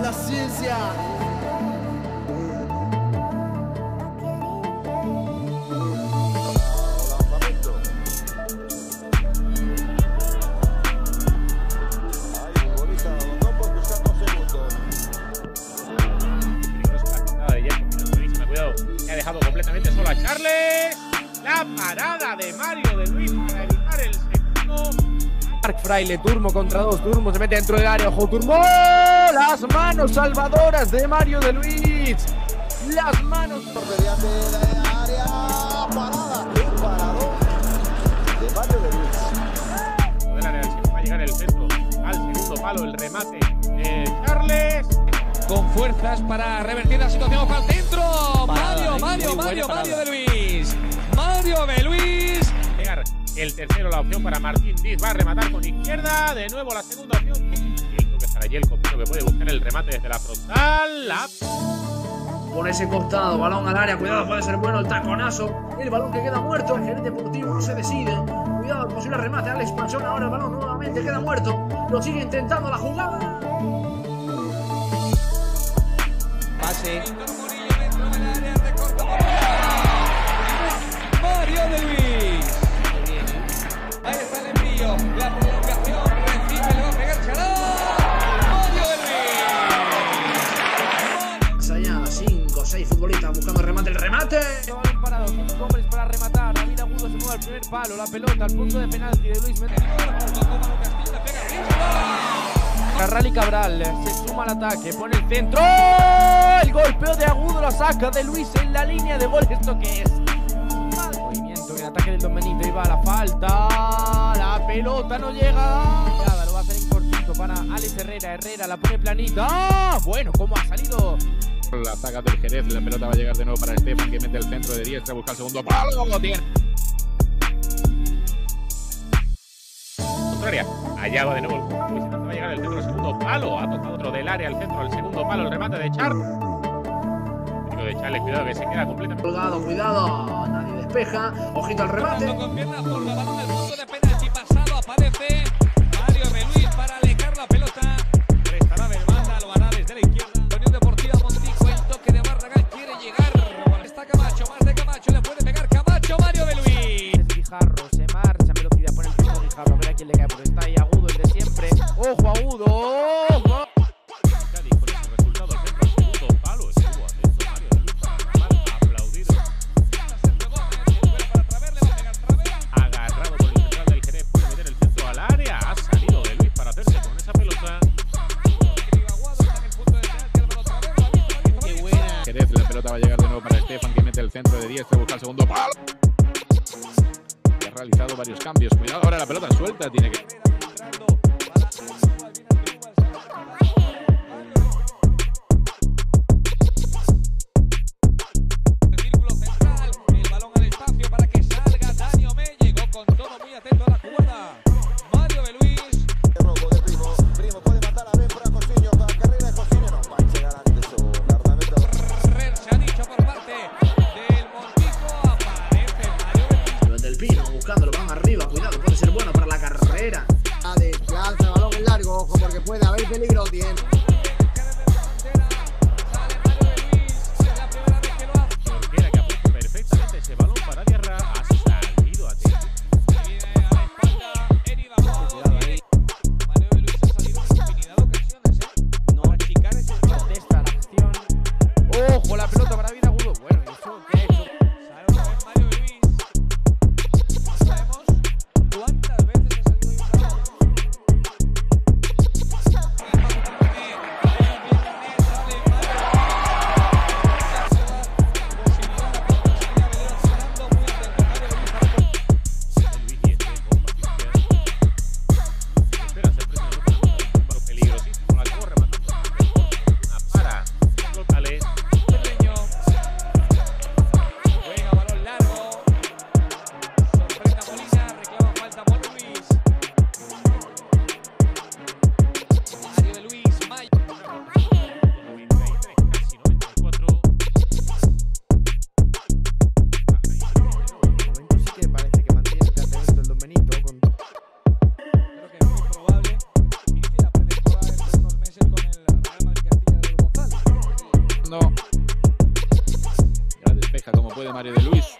la ciencia. Ha dejado completamente solo a Charles. La parada de Mario de Luis para evitar el segundo. Marc Fraile, Turmo contra dos. Turmo se mete dentro del área. Ojo, Turmo. Las manos salvadoras de Mario de Luis. Las manos. Mediante la área. Parada. Un parador de Mario de Luis. Del área va a llegar el centro al segundo palo. El remate de Charles. Con fuerzas para revertir la situación para el centro. Mario de Luis. Mario de Luis. Llegar el tercero, la opción para Martín Diz. Va a rematar con izquierda. De nuevo la segunda opción. Y creo que estará allí el copero que puede buscar el remate desde la frontal. Por ese costado, balón al área. Cuidado, puede ser bueno el taconazo. El balón que queda muerto. El gerente deportivo no se decide. Cuidado, el posible remate. Alex Panchón ahora el balón nuevamente queda muerto. Lo sigue intentando la jugada. Pase. Mario de Luis. Ahí está el envío. La prolongación. Recibe, le va a pegar Chalá. Mario de Luis. Allá, 5 o 6 futbolistas buscando el remate. El remate. Balón parado, 5 hombres para rematar. David Agudo se mueve al primer palo. La pelota al punto de penalti de Luis Méndez. Carral Cabral se suma al ataque, pone el centro. El golpeo de Agudo la saca de Luis en la línea de gol. ¿Esto qué es? Mal movimiento en el ataque del Don Benito. Y va la falta. La pelota no llega. Ya, lo va a hacer en cortito para Alex Herrera. Herrera la pone planita. Bueno, ¿cómo ha salido? La saga del Jerez, la pelota va a llegar de nuevo para Estefan, que mete el centro de diestra, busca el segundo palo, lo tiene. Contraria, allá va de nuevo el visitante, va a llegar el centro del segundo palo. Ha tocado otro del área al centro del segundo palo, el remate de Char. Tiro de Charles, cuidado que se queda completamente Colgado, cuidado. Nadie despeja. Ojito al remate. Con pierna por la balón al punto de penalti pasado. Aparece Mario de Luis para alejar la pelota. Prestará de banda, lo hará desde la izquierda. Unión Deportiva Montijo, el toque de Barragán quiere llegar. Está Camacho, más de Camacho, le puede pegar Camacho. Mario de Luis. Guijarro se marcha en velocidad, pone el piso Guijarro. A ver a quién le cae, porque está ahí Agudo, el de siempre. ¡Ojo, Agudo! ¡Ojo! Cádiz con ese resultado al centro del segundo palo. Estuvo atento Mario de Luis para aplaudir. Agarrado por el central del Jerez, puede meter el centro al área. Ha salido de Luis para hacerse con esa pelota. Qué buena. Jerez, la pelota va a llegar de nuevo para Estefan, que mete el centro de diestra, busca el segundo palo. Ha realizado varios cambios. Cuidado, ahora la pelota suelta, tiene que. El círculo central, el balón al espacio para que salga. Dani Omé llegó con todo muy atento a la jugada. Mario de Luis. Robo de Primo. Primo puede matar a Ben para Coutinho. La carrera de Coutinho no va a llegar antes su guardameta. Se ha dicho por parte del Montijo. Aparece Mario de Luis. Del Pino buscándolo, van arriba. Cuidado, puede ser bueno para la carrera. Lanza el balón en largo. Ojo, porque puede haber peligro. Tiene. Jorquera, que ha puesto perfectamente ese balón para tierra. Ha salido a tiempo. Mario de Luis ha salido en infinidad de ocasiones, No, achicar ese protesta la acción. ¡Ojo, la pelota para David Agudo! Bueno, ¿eso qué ha hecho? Sabemos Mario de Luis. Sabemos cuántas veces ha salido Y ahora despeja como puede Mario de Luis.